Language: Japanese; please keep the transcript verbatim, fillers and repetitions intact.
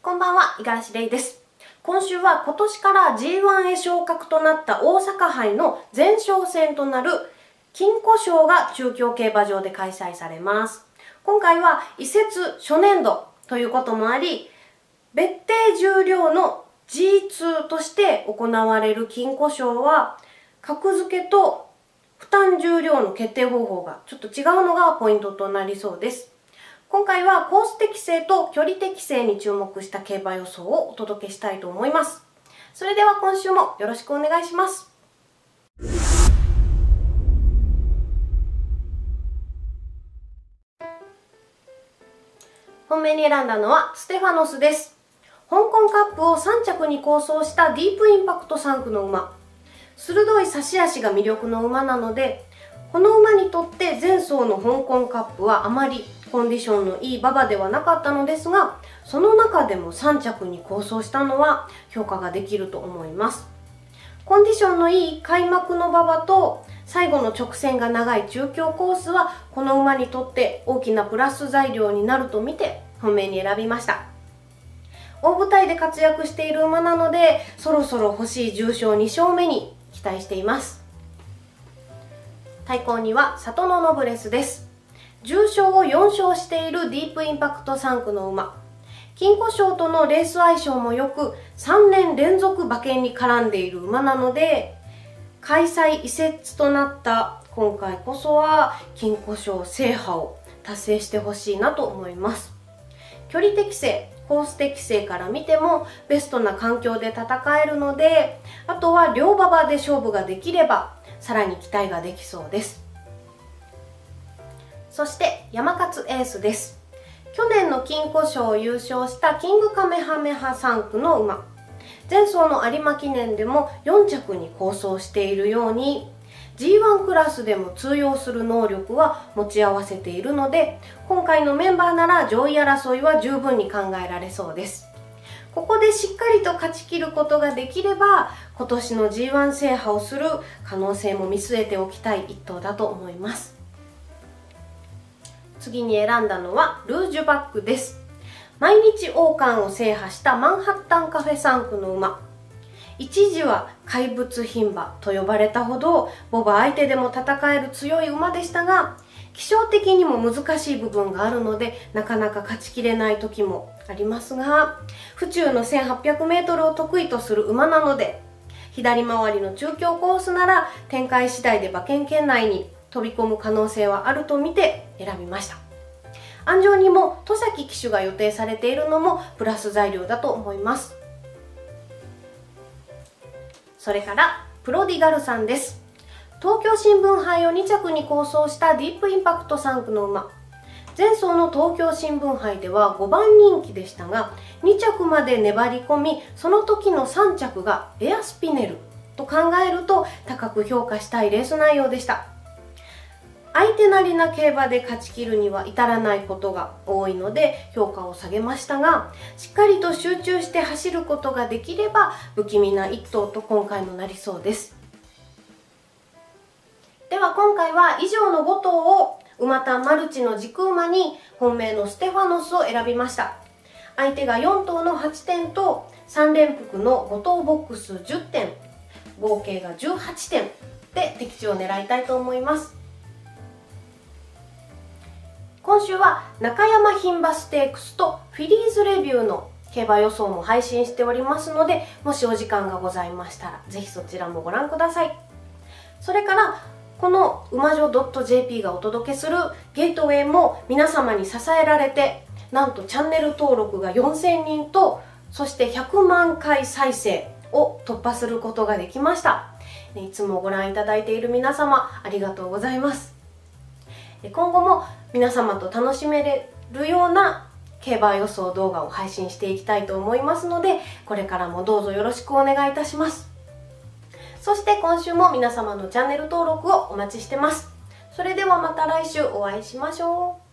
こんばんは、五十嵐玲です。今週は今年から ジーワン へ昇格となった大阪杯の前哨戦となる金鯱賞が中京競馬場で開催されます。今回は移設初年度ということもあり、別定重量の ジーツー として行われる金鯱賞は、格付けと負担重量の決定方法がちょっと違うのがポイントとなりそうです。今回はコース適性と距離適性に注目した競馬予想をお届けしたいと思います。それでは今週もよろしくお願いします。本命に選んだのはステファノスです。香港カップをさん着に構想したディープインパクトさん区の馬。鋭い差し足が魅力の馬なので、この馬にとって前走の香港カップはあまりコンディションのいい馬場ではなかったのですが、その中でもさん着に構想したのは評価ができると思います。コンディションのいい開幕の馬場と最後の直線が長い中京コースはこの馬にとって大きなプラス材料になると見て本命に選びました。大舞台で活躍している馬なので、そろそろ欲しい重賞に勝目に期待しています。対抗にはサトノノブレスです。重賞をよん勝しているディープインパクトさん区の馬。金鯱賞とのレース相性も良く、さんねん連続馬券に絡んでいる馬なので、開催移設となった今回こそは金鯱賞制覇を達成してほしいなと思います。距離適性、コース適性から見てもベストな環境で戦えるので、あとは両馬場で勝負ができればさらに期待ができそうです。そして山勝エースです。去年の金鯱賞を優勝したキングカメハメハさん区の馬。前走の有馬記念でもよん着に構想しているように ジーワン クラスでも通用する能力は持ち合わせているので、今回のメンバーなら上位争いは十分に考えられそうです。ここでしっかりと勝ち切ることができれば、今年の ジーワン 制覇をする可能性も見据えておきたい一頭だと思います。次に選んだのはルージュバックです。毎日王冠を制覇したマンハッタンカフェさん区の馬。一時は怪物牝馬と呼ばれたほど牡馬相手でも戦える強い馬でしたが、気象的にも難しい部分があるのでなかなか勝ちきれない時もありますが、府中の せんはっぴゃくメートル を得意とする馬なので、左回りの中京コースなら展開次第で馬券圏内に飛び込む可能性はあると見て選びました。安城にも戸崎騎手が予定されているのもプラス材料だと思います。それからプロディガルさんです。東京新聞杯をに着に構想したディープインパクトさん区の馬。前走の東京新聞杯ではごばん人気でしたが、に着まで粘り込み、その時のさん着がエアスピネルと考えると高く評価したいレース内容でした。相手なりな競馬で勝ち切るには至らないことが多いので評価を下げましたが、しっかりと集中して走ることができれば不気味な一頭と今回もなりそうです。では今回は以上のご頭を馬単マルチの軸馬に本命のステファノスを選びました。相手がよん頭のはちてんとさん連複のご頭ボックスじゅってん、合計がじゅうはちてんで的中を狙いたいと思います。今週は中山牝馬ステークスとフィリーズレビューの競馬予想も配信しておりますので、もしお時間がございましたらぜひそちらもご覧ください。それからこの馬女 .jp がお届けするゲートウェイも皆様に支えられて、なんとチャンネル登録がよんせんにんと、そしてひゃくまんかい再生を突破することができました。いつもご覧いただいている皆様ありがとうございます。今後も皆様と楽しめれるような競馬予想動画を配信していきたいと思いますので、これからもどうぞよろしくお願いいたします。そして今週も皆様のチャンネル登録をお待ちしてます。それではまた来週お会いしましょう。